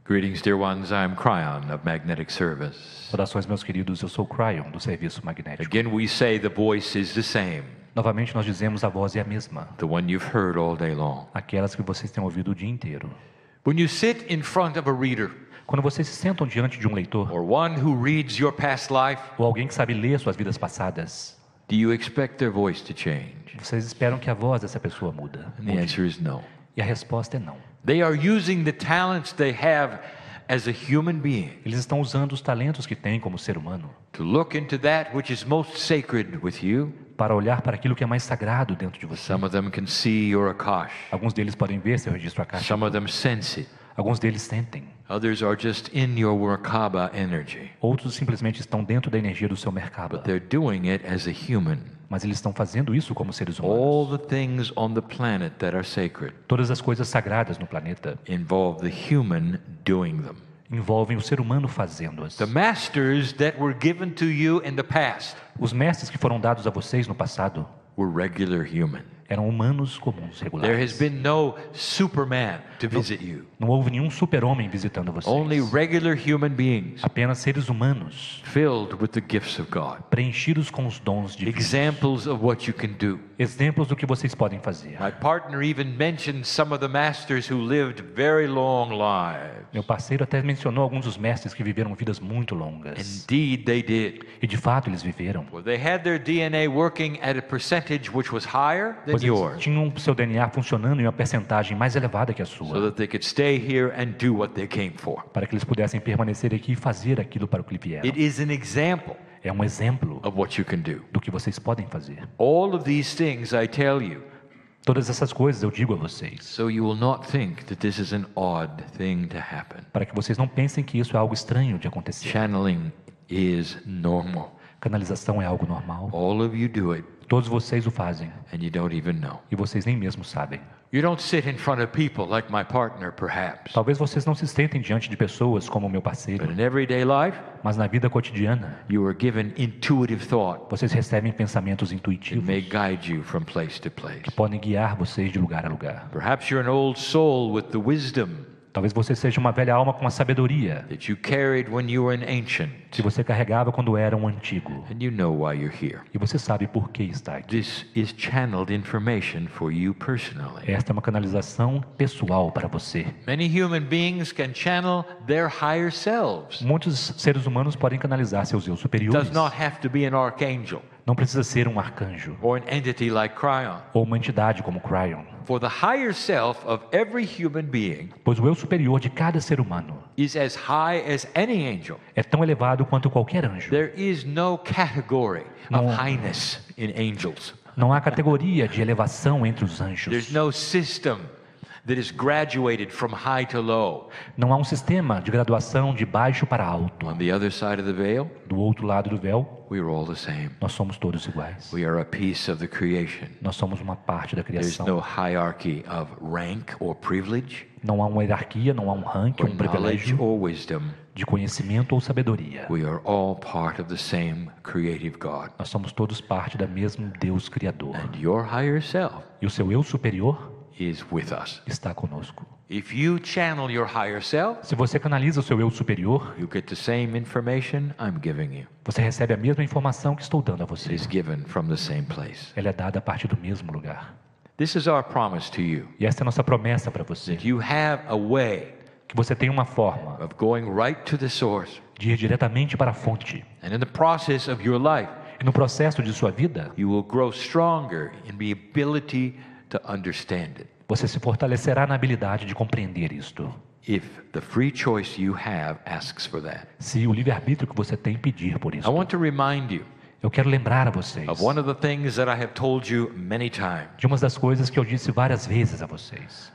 Greetings, dear ones. I'm Cryon of Magnetic Service. Saudações, meus queridos. Eu sou o Cryon, do Serviço Magnético. Again, we say the voice is the same, Novamente, nós dizemos a voz é a mesma. the one you've heard all day long. Aquelas que vocês têm ouvido o dia inteiro. When you sit in front of a reader, Quando vocês se sentam diante de um leitor, or one who reads your past life, ou alguém que sabe ler suas vidas passadas, do you expect their voice to change? vocês esperam que a voz dessa pessoa muda. And the answer is no. E a resposta é não. They are using the talents they have as a human being Eles estão usando os talentos que têm como ser humano to look into that which is most sacred with you. para olhar para aquilo que é mais sagrado dentro de você. Some of them can see your Akash. Alguns deles podem ver seu registro akáshico. Some of them sense it. Alguns deles sentem. Others are just in your Merkaba energy. Outros simplesmente estão dentro da energia do seu mercado. But they're doing it as a human. Mas eles estão fazendo isso como seres humanos. All the things on the planet that are sacred Todas as coisas sagradas no planeta involve the human doing them. envolvem o ser humano fazendo-as. The masters that were given to you in the past Os mestres que foram dados a vocês no passado were regular human. eram humanos comuns, There has regulares. been no Superman to visit you. Não houve nenhum super-homem visitando vocês. Only regular human beings Apenas seres humanos, filled with the gifts of God. preenchidos com os dons divinos. Examples of what you can do. Exemplos do que vocês podem fazer. My partner even mentioned some of the masters who lived very long lives. Meu parceiro até mencionou alguns dos mestres que viveram vidas muito longas. Indeed, they did. E de fato eles viveram. Well, they had their DNA working at a percentage which was higher than Pois eles yours, tinham seu DNA funcionando em uma percentagem mais elevada que a so sua, that they could stay here and do what they came for. para que eles pudessem permanecer aqui e fazer aquilo para o que vieram. It is an example É um exemplo of what you can do. do que vocês podem fazer. All of these things I tell you, Todas essas coisas eu digo a vocês, so you will not think that this is an odd thing to happen. para que vocês não pensem que isso é algo estranho de acontecer. Channeling is normal. Canalização é algo normal. All of you do it, Todos vocês o fazem and you don't even know. e vocês nem mesmo sabem. You don't sit in front of people like my partner, perhaps. Talvez vocês não se sentem diante de pessoas como o meu But parceiro, in everyday life, mas na vida cotidiana you are given intuitive thought. vocês recebem pensamentos It intuitivos may guide you from place to place. que podem guiar vocês de lugar a lugar. Perhaps you're an old soul with the wisdom Talvez você seja uma velha alma com a sabedoria that you carried when you were an ancient, que você carregava quando era um antigo. and you know why you're here. E você sabe por que está aqui. This is channeled information for you personally. Esta é uma canalização pessoal para você. Many human beings can channel their higher selves. Muitos seres humanos podem canalizar seus eu superiores. Does not have to be an archangel Não precisa ser um arcanjo or an entity like Cryon. ou uma entidade como Cryon. For the higher self of every human being Pois o eu superior de cada ser humano is as high as any angel. é tão elevado quanto qualquer anjo. There is no category of No. highness in angels. Não há categoria de elevação entre os There's anjos. no system that is graduated from high to low. Não há um sistema de graduação de baixo para alto. On the other side of the veil, Do outro lado do véu, we are all the same. nós somos todos iguais. We are a piece of the creation. Nós somos uma parte da There's criação. no hierarchy of rank or privilege, Não há uma hierarquia, não há um ranking, or um knowledge privilégio or wisdom. de conhecimento ou sabedoria. We are all part of the same creative God. Nós somos todos parte da mesmo Deus Criador. And your higher self E o seu eu superior is with us. está conosco. If you channel your higher self, Se você canaliza o seu eu superior, you get the same information I'm giving you. você recebe a mesma informação que estou dando a It você. is given from the same place. Ela é dada a partir do mesmo lugar. This is our promise to you, E essa é a nossa promessa para você. that you have a way Que você tem uma forma of going right to the source. de ir diretamente para a fonte. And in the process of your life, E no processo de sua vida, you will grow stronger in the ability to understand it. você se fortalecerá na habilidade de compreender isto. If the free choice you have asks for that. Se o livre-arbítrio que você tem pedir por I isso. want to remind you Eu quero lembrar a vocês of one of the things that I have told you many times. de uma das coisas que eu disse várias vezes a vocês.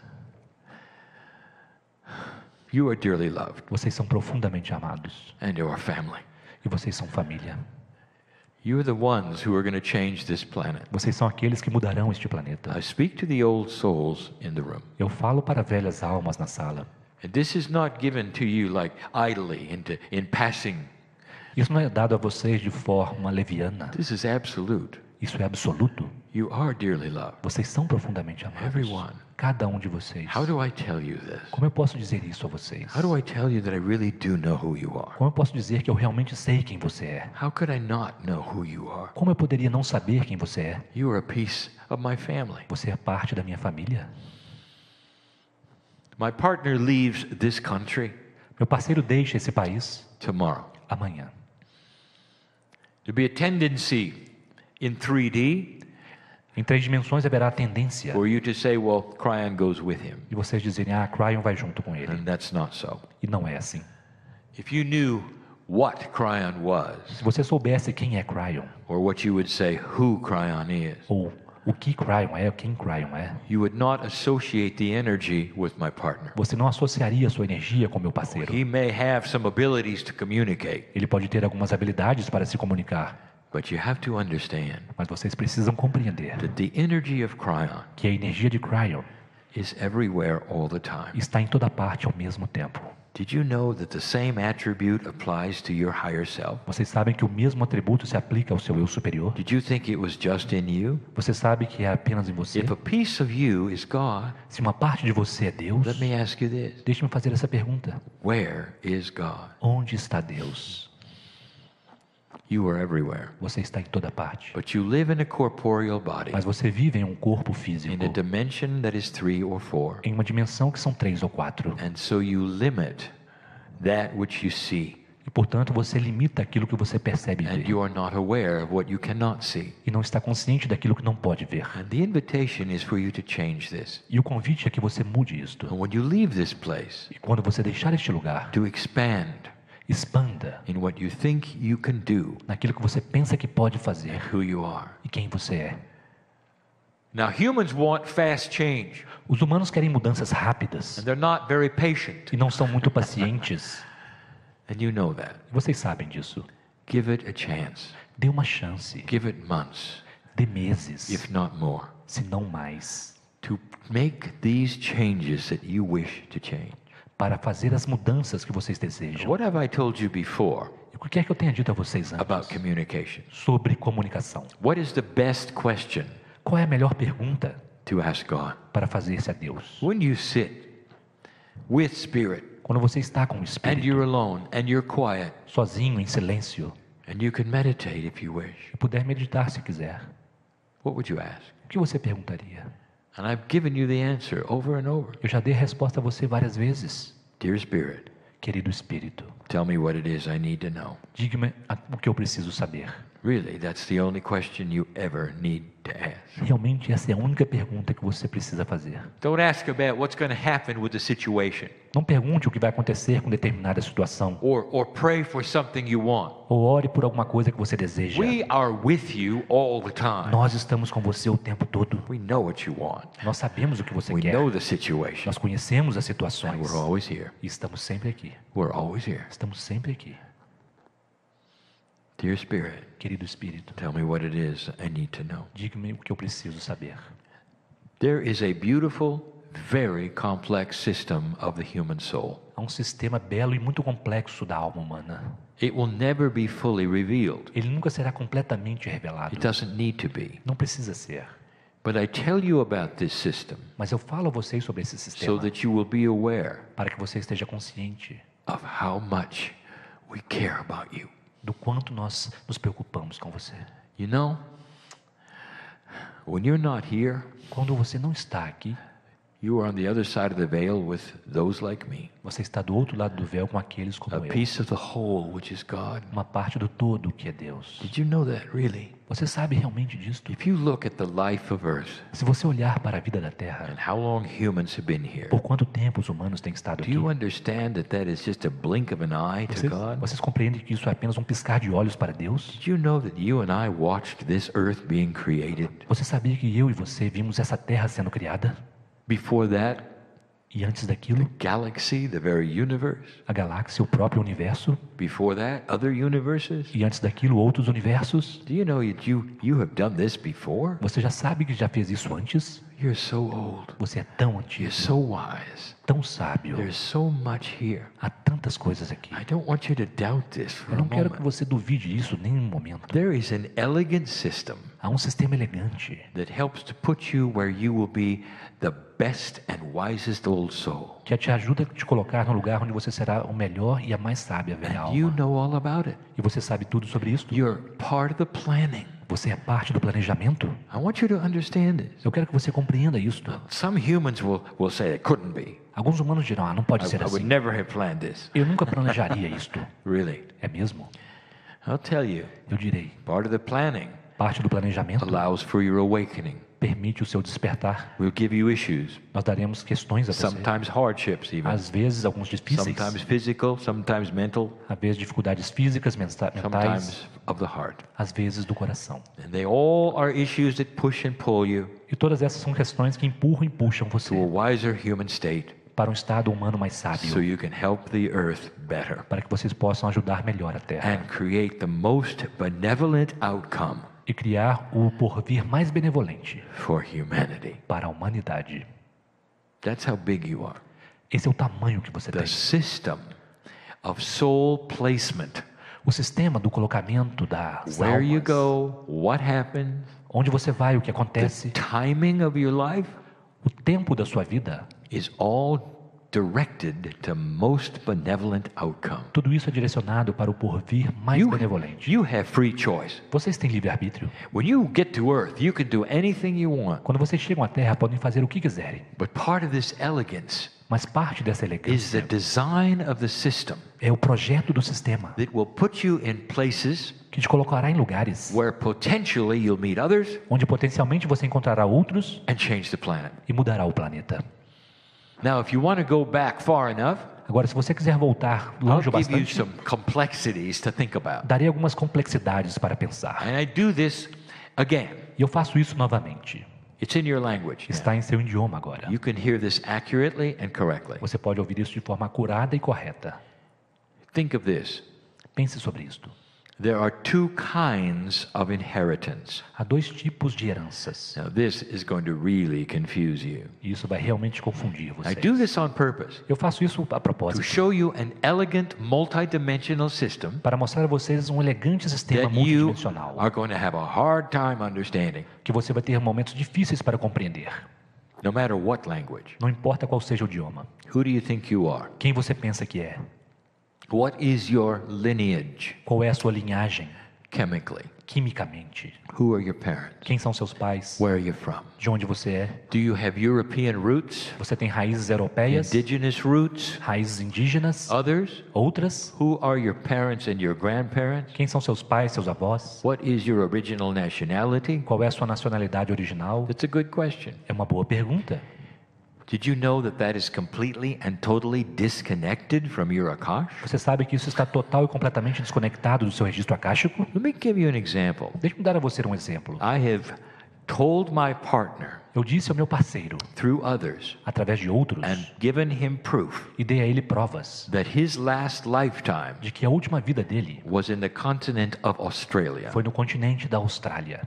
You are dearly loved, Vocês são profundamente amados. and you are family. E vocês são família. You are the ones who are going to change this planet. Vocês são aqueles que mudarão este planeta. I speak to the old souls in the room. Eu falo para velhas almas na sala. And this is not given to you like idly in passing. Isso não é dado a vocês de forma leviana. This is absolute. Isso é absoluto. You are dearly loved. Vocês são profundamente amados. Everyone. Cada um de vocês. How do I tell you this? Como eu posso dizer isso a vocês? How do I tell you that I really do know who you are? Como eu posso dizer que eu realmente sei quem você é? How could I not know who you are? Como eu poderia não saber quem você é? You are a piece of my family. Você é parte da minha família. My partner leaves this country Meu parceiro deixa esse país tomorrow. amanhã. There'll be a tendency in 3D Em 3 dimensões haverá a tendência for you to say, well, Cryon goes with him. de vocês dizerem, Cryon vai junto com ele. And that's not so. E não é assim. If you knew what Cryon was, Se você soubesse quem é Cryon, or what you would say who Cryon is, ou o que Cryon é, quem Cryon é, you would not associate the energy with my partner. você não associaria a sua energia com meu parceiro. He may have some abilities to communicate, Ele pode ter algumas habilidades para se comunicar, but you have to understand mas vocês precisam compreender that the energy of Cryon que a energia de Cryon is everywhere all the time. está em toda parte ao mesmo tempo. Did you know that the same attribute applies to your higher self? Vocês sabem que o mesmo atributo se aplica ao seu eu superior? Did you think it was just in you? Você sabe que é apenas em você? If a piece of you is God, Se uma parte de você é Deus, let me ask you this. deixe-me fazer essa pergunta. Where is God? Onde está Deus? You are everywhere. Você está em toda parte. But you live in a corporeal body, Mas você vive em um corpo físico, in a dimension that is 3 or 4. em uma dimensão que são 3 ou 4. And so you limit that which you see. E, portanto, você limita aquilo que você percebe And ver. you are not aware of what you cannot see. E não está consciente daquilo que não pode ver. And the invitation is for you to change this. E o convite é que você mude isto. And when you leave this place, E quando você deixar este lugar, to expand expanda in what you think you can do naquilo que você pensa que pode fazer and who you are. e quem você é. Now, humans want fast change, Os humanos querem mudanças rápidas and they're not very patient. e não são muito pacientes. And you know that. E vocês sabem disso. Give it a chance. Dê uma chance. Give it months, Dê meses, if not more, se não mais, to make these changes that you wish to change. para fazer as mudanças que vocês desejam. What have I told you before E o que é que eu tenho dito a vocês about antes communication? sobre comunicação? What is the best question Qual é a melhor pergunta to ask God? para fazer-se a Deus? When you sit with Spirit Quando você está com o and Espírito, you're alone and you're quiet sozinho, em silêncio, and you can meditate if you wish, e puder meditar se quiser, what would you ask? o que você perguntaria? And I've given you the answer over and over. Eu já dei a resposta a você várias vezes. Dear Spirit, Querido Espírito, tell me what it is I need to know. diga-me o que eu preciso saber. Really, that's the only question you ever need to ask. Realmente essa é a única pergunta que você precisa fazer. Don't ask about what's going to happen with the situation, Não pergunte o que vai acontecer com determinada situação, or pray for something you want. ou ore por alguma coisa que você deseja. We are with you all the time. Nós estamos com você o tempo todo. We know what you want. Nós sabemos o que você We quer. know the situation. Nós conhecemos as And situações. we're always here. E estamos sempre aqui. We're always here. Estamos sempre aqui. Dear Spirit, Querido Espírito, tell me what it is I need to know. diga-me o que eu preciso saber. There is a beautiful, very complex system of the human soul. Há um sistema belo e muito complexo da alma humana. It will never be fully revealed. Ele nunca será completamente revelado. It doesn't need to be. Não precisa ser. But I tell you about this system Mas eu falo a vocês sobre esse so sistema that you will be aware para que você esteja consciente of how much we care about you. do quanto nós nos preocupamos com você. You know, when you're not here, Quando você não está aqui, you are on the other side of the veil with those like me. você está do outro lado do véu com aqueles A como eu. piece of the whole, which is God. Uma parte do todo que é Deus. Did you know that, really? Você sabe realmente disto? If you look at the life of Earth Se você olhar para a vida da Terra, and how long humans have been here, por quanto tempo os humanos têm estado do aqui? you understand that that is just a blink of an eye to God? Vocês compreendem que isso é apenas um piscar de olhos para Deus? Did you know that you and I watched this earth being created? Você sabia que eu e você vimos essa Terra sendo criada? Before that, E antes daquilo, galaxy, the very universe. a galáxia, o próprio universo? Before that, other universes. E antes daquilo, outros universos? Do you know that you have done this before? Você já sabe que já fez isso antes? You're so old. Você é tão antigo, You're so wise. tão sábio. There's so much here. Há tantas coisas aqui. I don't want you to doubt this for Eu a não quero que moment. você duvide disso nem um momento. There is an elegant system Há um sistema elegante that helps to put you where you will be the best and wisest old soul. que te ajuda a te colocar no lugar onde você será o melhor e a mais sábia velha And you alma. know all about it. E você sabe tudo sobre isso? You're part of the planning. Você é parte do planejamento? I want you to understand this. Eu quero que você compreenda isto. Some humans will say it couldn't be. Alguns humanos dirão, não pode ser I would assim. never have planned this. Eu nunca planejaria isto. Really. É mesmo? I'll tell you, Eu direi, part of the planning parte do planejamento allows for your awakening. permite o seu despertar. We'll give you issues, Nós daremos questões a você. sometimes hardships even. Às vezes, alguns difíceis. Sometimes physical, sometimes mental, Às vezes, dificuldades físicas, mentais. sometimes of the heart. Às vezes, do coração. And they all are issues that push and pull you E todas essas são questões que empurram e puxam to a você wiser human state para um estado humano mais sábio. so you can help the earth better Para que vocês possam ajudar melhor a Terra. and create the most benevolent outcome E criar o porvir mais benevolente for humanity. para a humanidade. That's how big you are. Esse é o tamanho que você The tem. system of soul placement. O sistema do colocamento das Where you almas. go, what happens, Onde você vai, o que the acontece. timing of your life O tempo da sua vida. is all directed to most benevolent outcome. Tudo isso é direcionado para o porvir mais benevolente. You have free choice. Vocês têm livre-arbítrio. When you get to earth, you can do anything you want. Quando vocês chegam à Terra, podem fazer o que quiserem. But part of this elegance Mas parte dessa is the elegância design of the system é o projeto do sistema that will put you in places que te colocará em lugares where potentially you'll meet others onde potencialmente você encontrará outros and change the planet. e mudará o planeta. Now, if you want to go back far enough, Agora, se você quiser voltar I'll longe o give you bastante, some complexities to think about. darei algumas complexidades para pensar. And I do this again. E eu faço isso novamente. It's in your language. now. Está em seu idioma agora. You can hear this accurately and correctly. Você pode ouvir isso de forma acurada e correta. Think of this. Pense sobre isto. There are two kinds of inheritance. Há dois tipos de heranças. Now, this is going to really confuse you. E isso vai realmente confundir I você. do this on purpose Eu faço isso a to propósito, show you an elegant, multidimensional system para mostrar a vocês um elegante sistema that you multidimensional, are going to have a hard time understanding, que você vai ter momentos difíceis para compreender. no matter what language. Não importa qual seja o idioma. Who do you think you are? Quem você pensa que é? What is your lineage Qual é a sua linhagem, chemically? quimicamente? Who are your parents? Quem são seus pais? Where are you from? De onde você é? Do you have European roots? Você tem raízes europeias, Indigenous roots? raízes indígenas, Others? outras? Who are your parents and your grandparents? Quem são seus pais, seus avós? What is your original nationality? Qual é a sua nacionalidade original? That's a good question. É uma boa pergunta. Did you know that that is completely and totally disconnected from your Akash? Você sabe que isso está total e completamente desconectado do seu registro akáshico? Let me give you an example. Deixe-me dar a você um exemplo. I have told my partner Eu disse ao meu parceiro, through others através de outros, and given him proof e dei a ele provas that his last lifetime de que a última vida dele was in the continent of Australia. foi no continente da Austrália.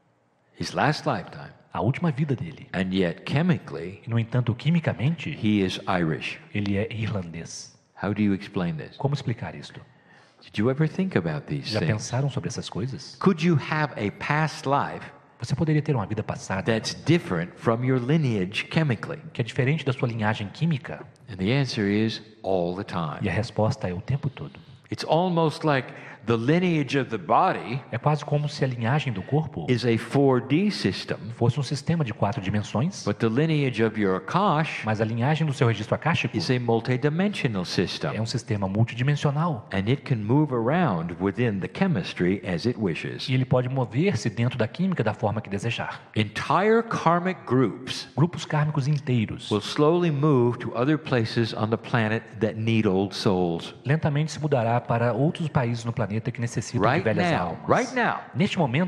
His last lifetime. A última vida dele. And yet, chemically, E, no entanto, quimicamente, he is Irish. ele é irlandês. How do you explain this? Como explicar isto? Did you ever think about these Já things? pensaram sobre essas coisas? Could you have a past life Você poderia ter uma vida passada that's different from your lineage chemically? que é diferente da sua linhagem química? And the answer is all the E time. a resposta é o tempo todo. It's almost like the lineage of the body É quase como se a linhagem do corpo is a 4D system, fosse um sistema de 4 dimensões, but the lineage of your Akash mas a linhagem do seu registro akáshico is a multidimensional é system. um sistema multidimensional. And it can move around within the chemistry as it wishes. E ele pode mover-se dentro da química da forma que desejar. Entire karmic groups Grupos kármicos inteiros will slowly move to other places on the planet that need old souls. lentamente se mudará para outros países no planeta que necessitam de Right velhas now, almas. right now, Neste momento,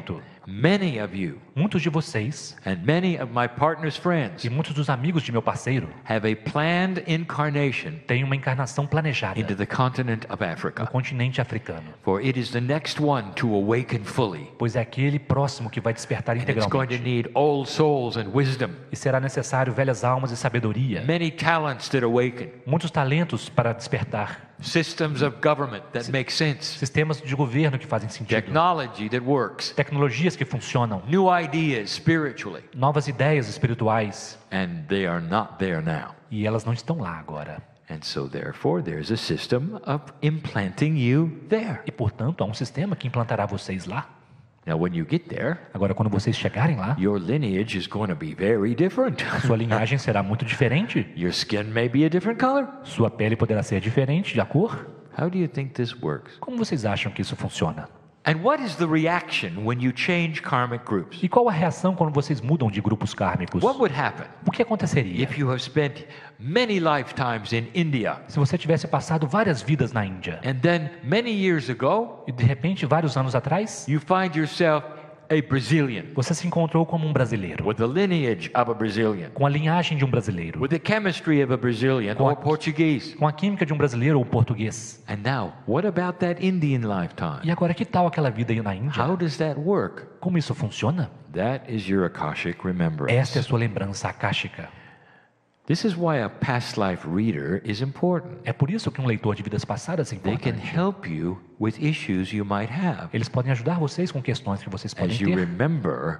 Many of you Muitos de vocês and many of my partner's friends e muitos dos amigos de meu parceiro have a planned incarnation têm uma encarnação planejada into the continent of no Africa. continente africano, For it is the next one to awaken fully. pois é aquele próximo que vai despertar And it's going to integralmente. need old souls and wisdom. E será necessário velhas almas e sabedoria, Many talents that awaken. muitos talentos para despertar, Systems of government that make sense. sistemas de governo que fazem sentido, Technology that works. tecnologias que funcionam, New ideas spiritually. novas ideias espirituais, And they are not there now. e elas não estão lá agora. And so therefore there's a system of implanting you there. E portanto, há um sistema que implantará vocês lá. Now when you get there, Agora, quando vocês chegarem lá, your lineage is going to be very different. a sua linhagem será muito diferente. Your skin may be a different color. Sua pele poderá ser diferente de cor. How do you think this works? Como vocês acham que isso funciona? And what is the reaction when you change karmic groups? E qual a reação quando vocês mudam de grupos kármicos? What would happen O que aconteceria if you have spent many lifetimes in India se você tivesse passado várias vidas na Índia and then many years ago e de repente, vários anos atrás, you find yourself a Brazilian você se encontrou como um brasileiro, with the lineage of a Brazilian, com a linhagem de um brasileiro, with the chemistry of a Brazilian or Portuguese? com a química de um brasileiro ou português? And now, what about that Indian lifetime? E agora, que tal aquela vida aí na Índia? How does that work? Como isso funciona? That is your Akashic remembrance. Esta é a sua lembrança akáshica. This is why a past life reader is important. É por isso que um leitor de vidas passadas é They can importante. help you with issues you might have Eles podem ajudar vocês com questões que vocês podem as you ter, remember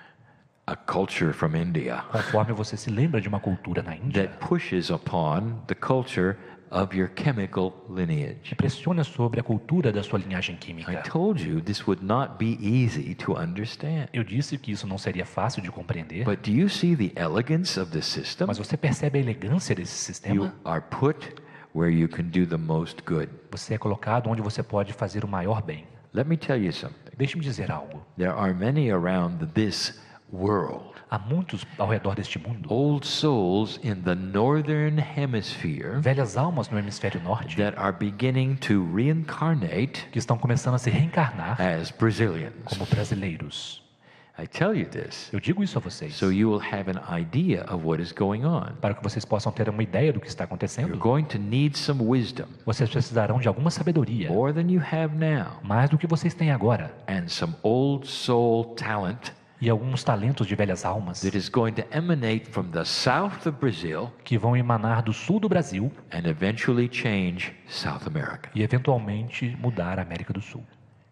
a culture from India conforme você se lembra de uma cultura na Índia that pushes upon the culture of your chemical lineage. que pressiona sobre a cultura da sua linhagem I química. told you this would not be easy to understand. Eu disse que isso não seria fácil de compreender, But do you see the elegance of the system? mas você percebe a elegância desse You sistema? are put where you can do the most good. Você é colocado onde você pode fazer o maior bem. Let me tell you something. Deixe-me dizer algo. There are many around this world, Há muitos ao redor deste mundo, old souls in the northern hemisphere velhas almas no hemisfério norte, that are beginning to reincarnate que estão começando a se reencarnar as Brazilians. como brasileiros. I tell you this Eu digo isso a vocês, so you will have an idea of what is going on. para que vocês possam ter uma ideia do que está You're acontecendo. going to need some wisdom, Vocês precisarão de alguma sabedoria, more than you have now, mais do que vocês têm agora, and some old soul talent e alguns talentos de velhas almas that is going to emanate from the south of Brazil que vão emanar do sul do Brasil and eventually change South America. e eventualmente mudar a América do Sul.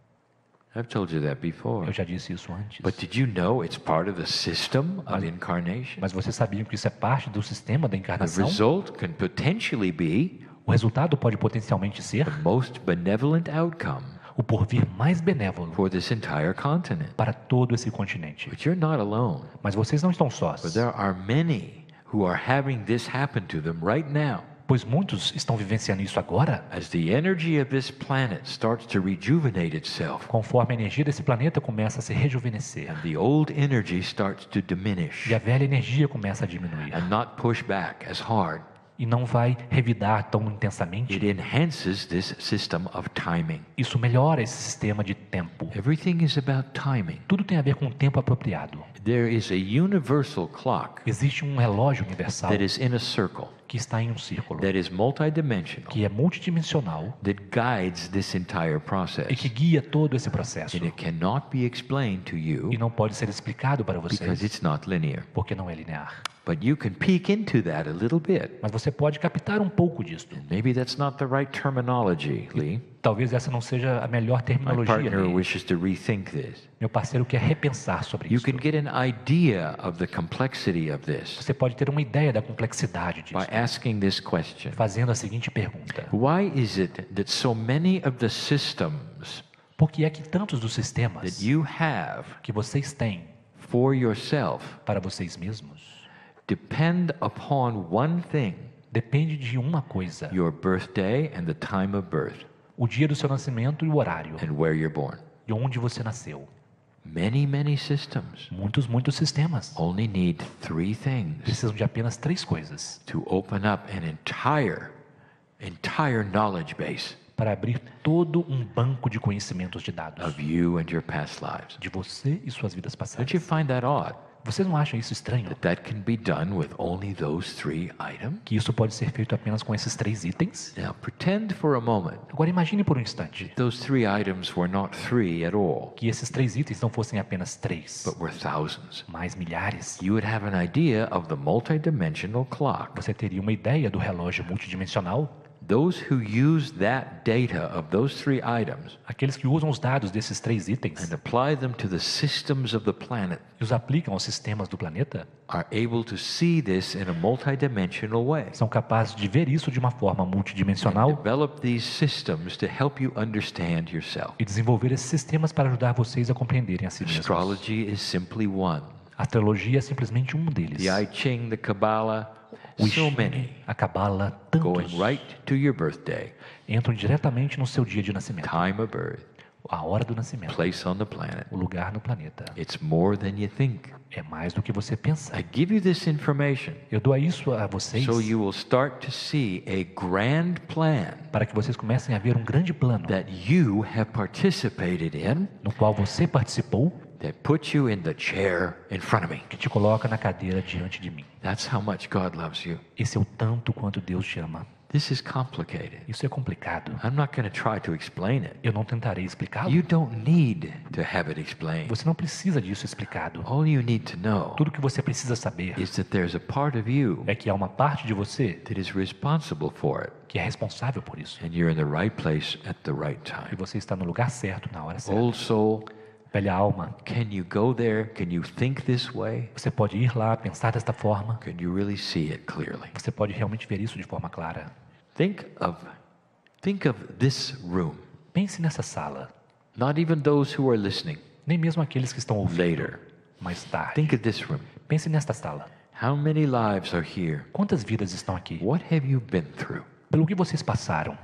I've told you that before. Eu já disse isso antes. But did you know it's part of the system of incarnation? Mas vocês sabiam que isso é parte do sistema da The encarnação? result can potentially be O resultado pode potencialmente ser the most benevolent outcome o porvir mais benévolo for this entire continent. para todo esse continente. But you're not alone. Mas vocês não estão But sós, there are many who are having this happen to them right now. pois muitos estão vivenciando isso agora, As the energy of this planet starts to rejuvenate itself, conforme a energia desse planeta começa a se rejuvenescer and the old energy starts to diminish e a velha energia começa a diminuir and not push back as hard, e não vai revidar tão intensamente. it enhances this system of timing. Isso melhora esse sistema de tempo. Everything is about timing. Tudo tem a ver com o tempo apropriado. There is a universal clock Existe um relógio universal that is in a circle, que está em um círculo, that is multidimensional, que é multidimensional that guides this entire e process. que guia todo esse processo. And it cannot be explained to you E não pode ser explicado para because vocês it's not linear. porque não é linear. But you can peek into that a little bit. Mas você pode captar um pouco disto. Maybe that's not the right terminology, Lee. Talvez essa não seja a melhor My terminologia. partner Lee. wishes to rethink this. Meu parceiro quer repensar sobre You isso. can get an idea of the complexity of this Você pode ter uma ideia da complexidade by disso, asking this question. fazendo a seguinte pergunta: Why is it that so many of the systems por que é que tantos dos sistemas that you have que vocês têm for yourself para vocês mesmos depend upon one thing, depende de uma coisa: your birthday and the time of birth o dia do seu nascimento e o horário and where you're born? de onde você nasceu? Many systems Muitos sistemas only need three things precisam de apenas 3 coisas to open up an entire knowledge base. para abrir todo um banco de conhecimentos de dados of you and your past lives. de você e suas vidas passadas. Don't you find that odd? Vocês não acham isso estranho? That can be done with only those 3 items? Que isso pode ser feito apenas com esses 3 itens? Now, pretend for a moment Agora imagine por um instante those 3 items were not 3 at all, que esses 3 itens não fossem apenas 3, but were thousands. mas milhares. You would have an idea of the multidimensional clock. Você teria uma ideia do relógio multidimensional? Those who use that data of those 3 items Aqueles que usam os dados desses 3 itens and apply them to the systems of the planet e os aplicam aos sistemas do planeta, are able to see this in a multidimensional way. são capazes de ver isso de uma forma multidimensional Develop these systems to help you understand yourself. e desenvolver esses sistemas para ajudar vocês a compreenderem a si mesmos. Astrology is simply one. A astrologia é simplesmente um deles. The I Ching, the Kabbalah, O I so Ching, many, a Kabbalah, going tantos, right to your birthday, entram diretamente no seu dia de nascimento, time of birth, a hora do nascimento, place on the planet. o lugar no planeta. It's more than you think. É mais do que você pensa. I give you this information Eu dou isso a vocês so you will start to see a grand plan para que vocês comecem a ver um grande plano that you have participated in no qual você participou, that puts you in the chair in front of me. que te coloca na cadeira diante de mim. That's how much God loves you. Esse é o tanto quanto Deus te ama. This is complicated. Isso é complicado. I'm not going to try to explain it. Eu não tentarei explicá-lo. You don't need to have it explained. Você não precisa disso explicado. All you need to know Tudo que você precisa saber is that there's a part of you é que há uma parte de você that is responsible for it, que é responsável por isso. and you're in the right place at the right E time. você está no lugar certo, na hora certa. Old soul, Velha alma, can you go there? Can you think this way? você pode ir lá, pensar desta forma. Can you really see it clearly? Você pode realmente ver isso de forma clara. Think of this room. Pense nessa sala. Not even those who are listening Nem mesmo aqueles que estão ouvindo later. mais tarde. Think of this room. Pense nesta sala. How many lives are here? Quantas vidas estão aqui? What have you been through? Pelo que vocês passaram.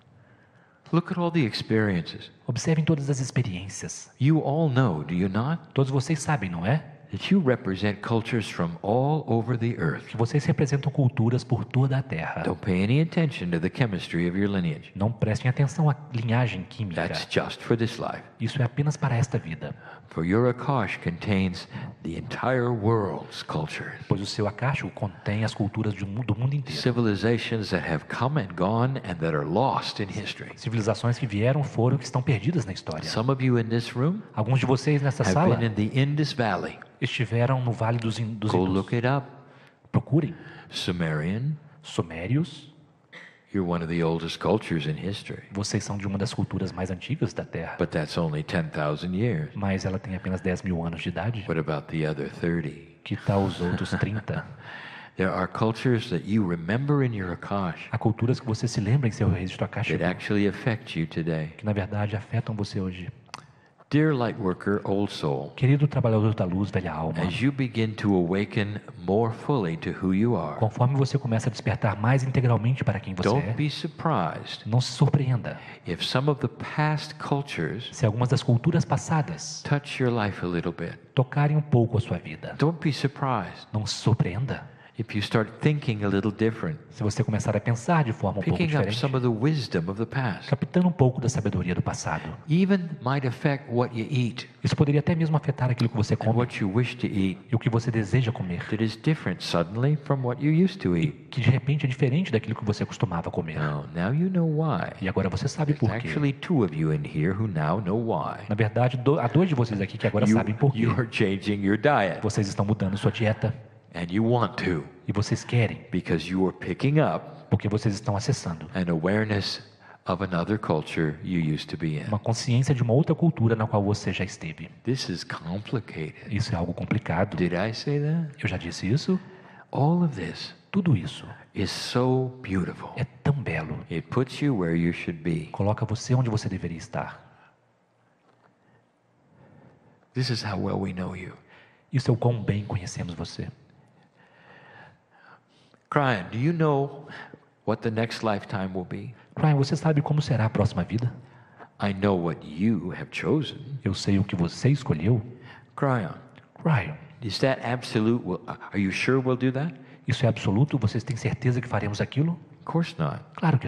Look at all the experiences. Observem todas as experiências. You all know, do you not, Todos vocês sabem, não é? that you represent cultures from all over the earth. Que vocês representam culturas por toda a Terra. Don't pay any attention to the chemistry of your lineage. Não prestem atenção à linhagem química. That's just for this life. Isso é apenas para esta vida. For your Akash contains the entire world's cultures. Pois o seu Akasha contém as culturas do mundo inteiro. Civilizations that have come and gone and that are lost in history. Civilizações que vieram, foram, que estão perdidas na história. Some of you in this room Alguns de vocês nessa have sala been in the Indus Valley. estiveram no Vale dos Go Indus. look it up. Procurem. Sumerian, Sumérios, you're one of the oldest cultures in history. vocês são de uma das culturas mais antigas da Terra. But that's only 10,000 years. Mas ela tem apenas 10 mil anos de idade. What about the other 30? Que tal os outros 30? There are cultures that you remember in your Akash Há culturas que você se lembra em seu registro akáshico that actually affect you today. que na verdade afetam você hoje. Dear Lightworker, Old Soul, Querido trabalhador da luz, velha alma, as you begin to awaken more fully to who you are, conforme você começa a despertar mais integralmente para quem você don't é, be surprised não se surpreenda if some of the past cultures se algumas das culturas passadas touch your life a little bit. tocarem um pouco a sua vida. Don't be surprised Não se surpreenda if you start thinking a little different, se você começar a pensar de forma um pouco picking up diferente, some of the wisdom of the past. captando um pouco da sabedoria do passado. Even might affect what you eat Isso poderia até mesmo afetar aquilo que você and come what you wish to eat e o que você deseja comer, that is different suddenly from what you used to eat. que de repente é diferente daquilo que você costumava comer. Now you know why. E agora você sabe por There's quê. actually 2 of you in here who now know why. Na verdade, há 2 de vocês aqui que agora sabem por quê. You are changing your diet, Vocês estão mudando sua dieta and you want to e vocês querem, because you are picking up porque vocês estão acessando an awareness of another culture you used to be in. uma consciência de uma outra cultura na qual você já esteve. This is complicated. Isso é algo complicado. Did I say that? Eu já disse isso. All of this Tudo isso is so beautiful. é tão belo. It puts you where you should be. Coloca você onde você deveria estar. This is how well we know you. Isso é o quão bem conhecemos você. Brian, do you know what the next lifetime will be? Ryan, você sabe como será a próxima vida? I know what you have chosen. Eu sei o que você escolheu. Cryon, Ryan, is that absolute? Are you sure we'll do that? isso é absoluto? Vocês têm certeza que faremos aquilo? Of course not. Claro que não.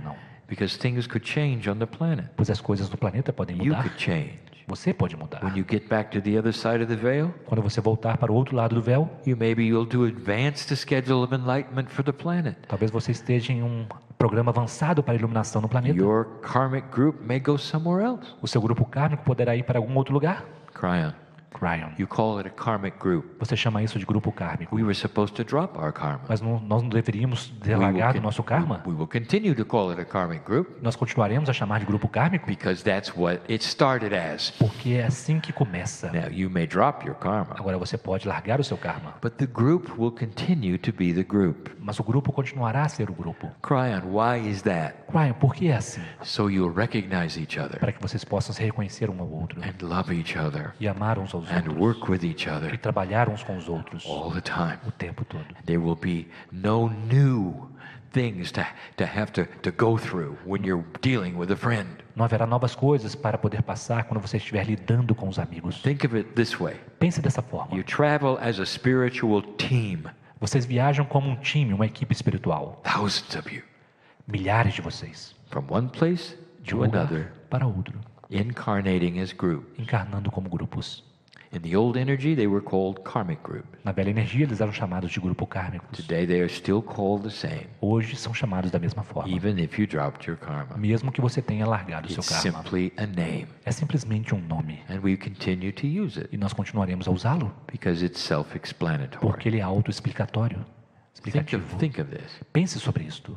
Because things could change on the planet. Pois as coisas do planeta podem You mudar. could change. Você pode mudar. When you get back to the other side of the veil, Quando você voltar para o outro lado do véu, you'll do advance the schedule of enlightenment for the planet. talvez você esteja em um programa avançado para a iluminação no planeta. Your karmic group may go somewhere else. O seu grupo kármico poderá ir para algum outro lugar. Cryon. Cryon. You call it a karmic group. Você chama isso de grupo kármico. We were supposed to drop our karma. Mas nós não deveríamos ter largado o nosso karma. We will continue to call it a karmic group Nós continuaremos a chamar de grupo kármico because that's what it started as. porque é assim que começa. Now, you may drop your karma, Agora você pode largar o seu karma, but the group will continue to be the group. mas o grupo continuará a ser o grupo. Cryon, why is that? Cryon, por que é assim? So you'll recognize each other Para que vocês possam se reconhecer um ao outro and love each other e amar uns aos and outros work with each e other trabalhar uns com os outros all the time. o tempo todo. There will be no new things to have to go through when you're dealing with a friend. Não haverá novas coisas para poder passar quando você estiver lidando com os amigos. Think of it this way. Pense dessa forma. You travel as a spiritual team, Vocês viajam como um time, uma equipe espiritual. thousands of you, Milhares de vocês. from one place De um to lugar another, para outro. incarnating as group. Encarnando como grupos. In the old energy, they were called karmic group. Na velha energia, eles eram chamados de grupo kármicos. Today, they are still called the same, Hoje são chamados da mesma forma. even if you dropped your karma. Mesmo que você tenha largado o seu It's karma. simply a name, É simplesmente um nome. and we continue to use it E nós continuaremos a usá-lo. because it's self-explanatory. Porque ele é autoexplicatório. Explicativo. Think of this. Pense sobre isto.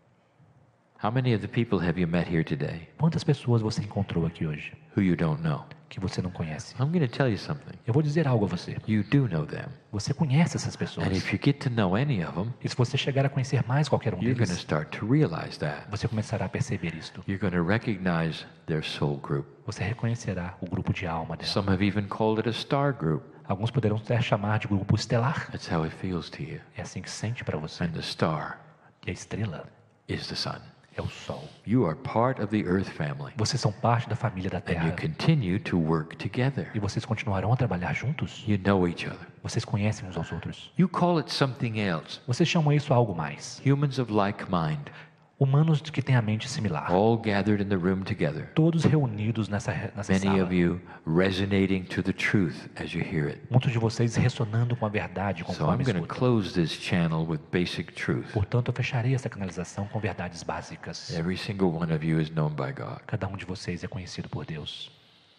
How many of the people have you met here today Quantas pessoas você encontrou aqui hoje who you don't know? que você não conhece? I'm going to tell you something. Eu vou dizer algo a você. You do know them. Você conhece essas pessoas. And if you get to know any of them, E se você chegar a conhecer mais qualquer um you're going to deles, start to realize that. você começará a perceber isto. You're going to recognize their soul group. Você reconhecerá o grupo de alma dela. Some have even called it a star group. Alguns poderão até chamar de grupo estelar. That's how it feels to you. É assim que sente para você. And the star E a estrela is the sun. é o sol. You are part of the earth family. Vocês são parte da família da And you Terra. continue to work together. E vocês continuarão a trabalhar juntos. You know each other. Vocês conhecem uns aos outros. You call it something else. Vocês chamam isso a algo mais. Humans of like mind, Humanos que têm a mente similar. all gathered in the room together. Todos reunidos nessa Many sala. of you resonating to the truth as you hear it. Muitos de vocês ressonando com a verdade So I'm conforme going to escutam. close this channel with basic truth. Portanto, eu fecharei essa canalização com verdades básicas. Every single one of you is known by God. Cada um de vocês é conhecido por Deus.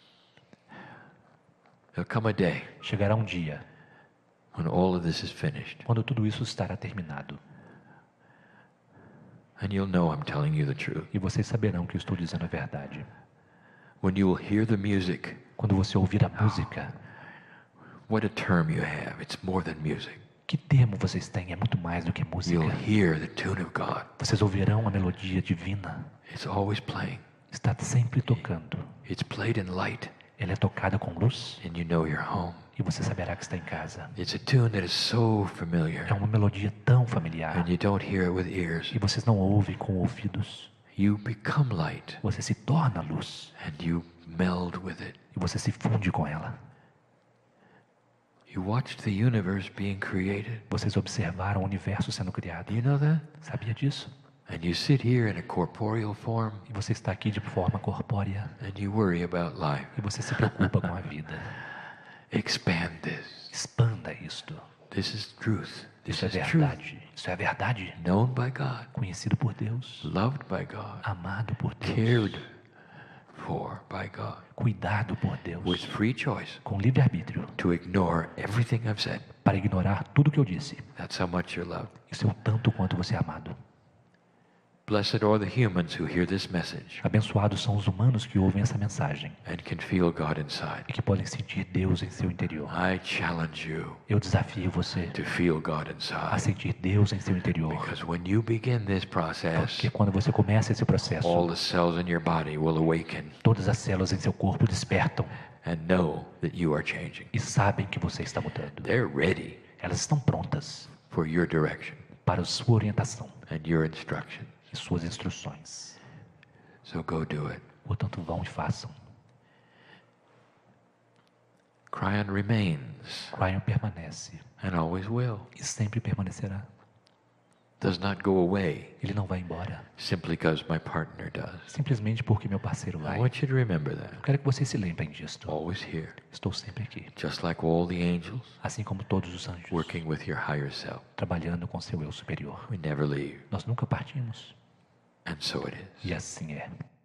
There'll come a day Chegará um dia when all of this is finished, quando tudo isso estará terminado. and you'll know I'm telling you the truth. E vocês saberão que eu estou dizendo a verdade. When you will hear the music, Quando você ouvir a música, what a term you have. It's more than music. que termo vocês têm? É muito mais do que música. You'll hear the tune of God. Vocês ouvirão a melodia divina. It's always playing. Está sempre tocando. It's played in light, Ela é tocada com luz and you know you're home. e você saberá que está em casa. It's a tune that is so É familiar, uma melodia tão familiar and you don't hear it with ears. e vocês não ouvem com ouvidos. You become light, Você se torna luz and you meld with it. e você se funde com ela. You watched the universe being created. Vocês observaram o universo sendo Do criado. you know that? Sabia disso? And you sit here in a corporeal form, E você está aqui de forma corpórea and you worry about life. e você se preocupa com a vida. Expand this. Expanda isto. This is truth. This Isso é is truth. verdade. Isso é verdade. Known by God, Conhecido por Deus, loved by God, amado por Deus, cared for by God, cuidado por with Deus, free choice com livre-arbítrio, to ignore everything I've said. para ignorar tudo que eu disse. That's how much you're loved. Isso é o tanto quanto você é amado. Blessed are the humans who hear this message Abençoados são os humanos que ouvem essa mensagem and can feel God inside. e que podem sentir Deus em seu interior. I challenge you Eu desafio você to feel God a inside, sentir Deus em seu interior. because when you begin this process, Porque quando você começa esse processo, all the cells in your body will awaken todas as células em seu corpo despertam and know that you are changing. e sabem que você está mudando. They're ready Elas estão prontas for your direction para a sua orientação and your instruction. e suas instruções. So go do it. Portanto, vão e façam. Cryon remains Cryon permanece and always will. e sempre permanecerá. does not go away ele não vai embora. simply because my partner does. Simplesmente porque meu parceiro I vai. want you to remember that. Eu quero que vocês se lembrem disto. Always here, Estou sempre aqui. just like all the angels, Assim como todos os anjos. working with your higher self. Trabalhando com seu eu superior. We never leave, Nós nunca partimos. and so it is. E assim é.